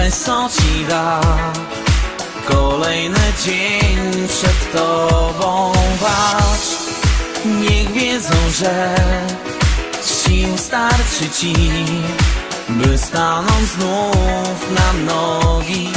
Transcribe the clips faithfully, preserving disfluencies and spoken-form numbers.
weź co ci da. Kolejny dzień przed tobą, patrz. Niech wiedzą, że sił starczy ci, by stanąć znów na nogi.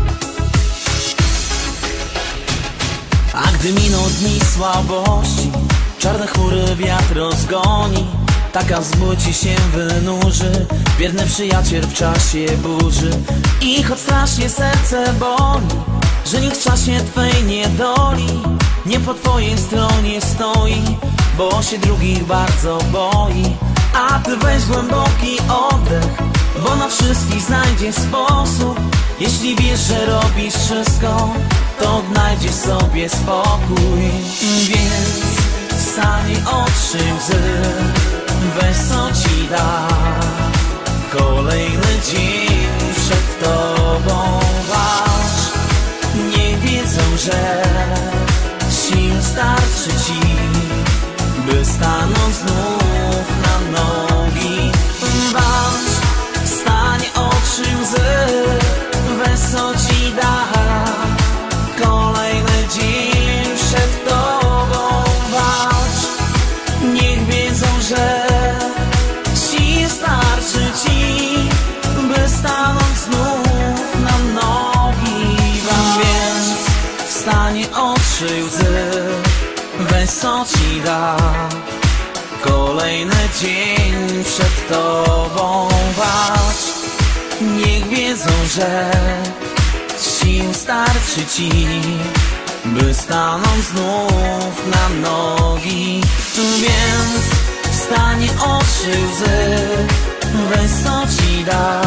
A gdy miną dni słabości, czarne chmury wiatr rozgoni, taka wzbudzi się wynurzy, wierny przyjaciel w czasie burzy. I choć strasznie serce boli, że nikt w czasie twej niedoli nie po twojej stronie stoi, bo się drugich bardzo boi. A ty weź głęboki oddech, bo na wszystkich znajdzie sposób. Jeśli wiesz, że robisz wszystko, to odnajdziesz sobie spokój. Więc wstań, otrzyj łzy, weź co ci da. Kolejny dzień przed tobą, patrz. Niech wiedzą, że sił starczy ci, by stanąć znów na nogi. Patrz, wstań, otrzyj łzy, weź co ci da. Kolejny dzień przed tobą, patrz. Niech wiedzą, że sił starczy ci, by stanąć znów na nogi. Więc wstań, otrzyj łzy, weź co ci da. Kolejny dzień przed tobą, patrz. Niech wiedzą, że sił starczy ci, by stanąć znów na nogi. Więc wstań, otrzyj łzy, weź co ci da.